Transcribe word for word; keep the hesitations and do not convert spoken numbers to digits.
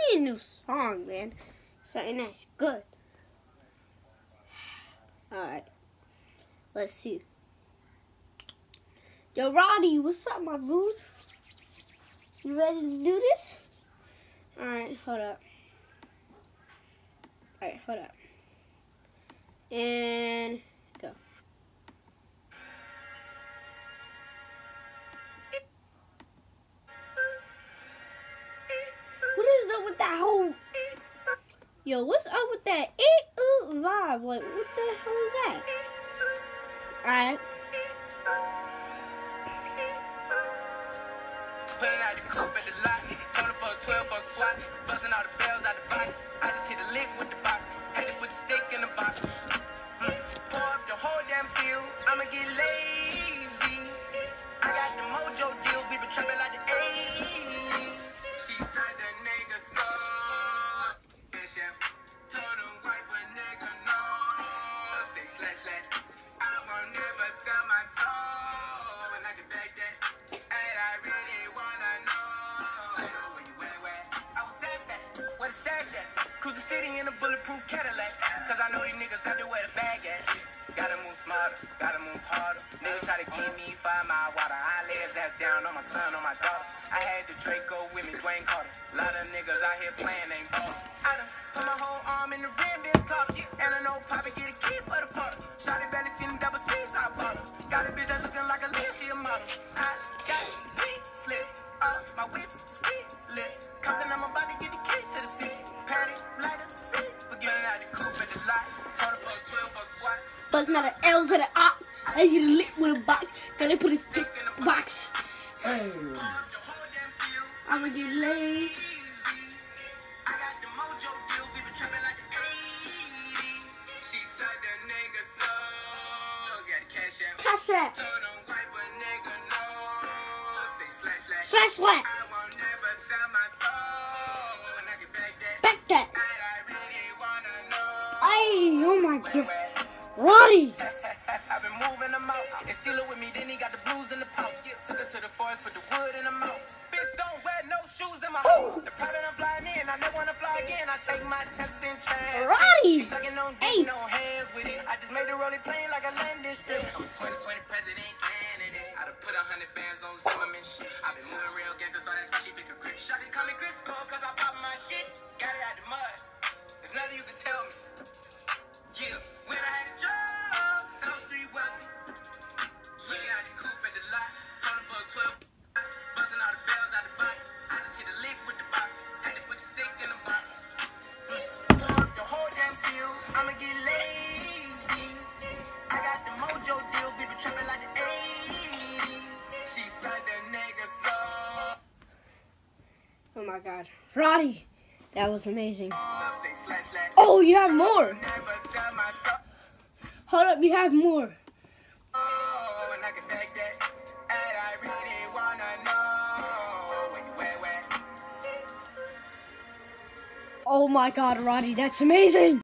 need a new song, man. Something that's good. Alright. Let's see. Yo, Roddy, what's up, my dude? You ready to do this? Alright, hold up. Alright, hold up. And go. What is up with that whole... Yo, what's up with that eh, ooh, vibe? Like, what the hell is that? Alright. Pulling out the coupe at the lot, told her for a twelve fuck swat, busting all the bells out the box. I just hit a lick with the box, had to put the stick in the box. Mm. Pour up the whole damn seal, I'ma get lazy. I got the mojo deals, we been trapping like the eighties. She said the nigga so, yeah, yeah. Told him wipe a nigga no, say slash slash. I won't never sell my soul, and I can back that. And I really wanna know where you at, where I was at that, where the stash at. Cruise the city in a bulletproof Cadillac, cause I know these niggas out there where the bag at. Gotta move smarter, gotta move harder. Nigga try to give me five mile water. I lay his ass down on my son, on my daughter. I had the Draco with me, Dwayne Carter. Lot of niggas out here playing, ain't ball. I done put my whole arm in the rim, Vince Carter. And I know Poppy get a key for the party. Shawty barely seen the double C's, I bought her. Got a bitch that's looking like a Leah, she a model. I got the pink slip up, my whip list. Compton, I'm about to get the key to the city. Patty, light up the city. Forgetting out the coupe at the lot. Told her for a twelve fuck swat. Busting out the L's at the op. I get a lick with a box. Gotta put a stick in the box. Hey. I'ma get laid. I got the mojo deals, we been trapping like the eighties. She said the nigga so, got the cash out. Cash out. Told him wipe a nigga no, say slash slash. Slash slash. I won't never sell my soul, and I can back that. Back that. And I really wanna know. Ay, oh my god. Roddy. I've been moving them out and steal it with me, then he got the blues in the pouch. Took her to the forest, put the wood in the mouth. Bitch, don't wear no shoes in my home. The private I'm flying in, I never wanna fly again. I take my chest and chance. Roddy. She sucking on dick, no hands with it. I just made the rolling plane like a landing strip. I'm a twenty twenty president candidate. I done put a hundred bands on Zimmerman shit. I've been moving real gangster, so that's why she pick a grip. Shawty call me Crisco, cause I pop my shit. Got it out the mud. There's nothing you can tell me. Yeah, when I had a job, South Street wealthy. Yeah, I had the coupe at the lot, told him for a twelve. Busting all the bells out the box. I just hit a lick with the box. Had to put the stick in the box. Pour up the whole damn seal, I'ma get lazy. I got the mojo deals, we been trapping like the eighties. She said the nigga so. Oh my god. Roddy. That was amazing. Say slash slash. Oh, you have more. Never sell my soul. Hold up, you have more. Oh, and I can back that. And I really wanna know where you at, where. Oh my god, Roddy, that's amazing.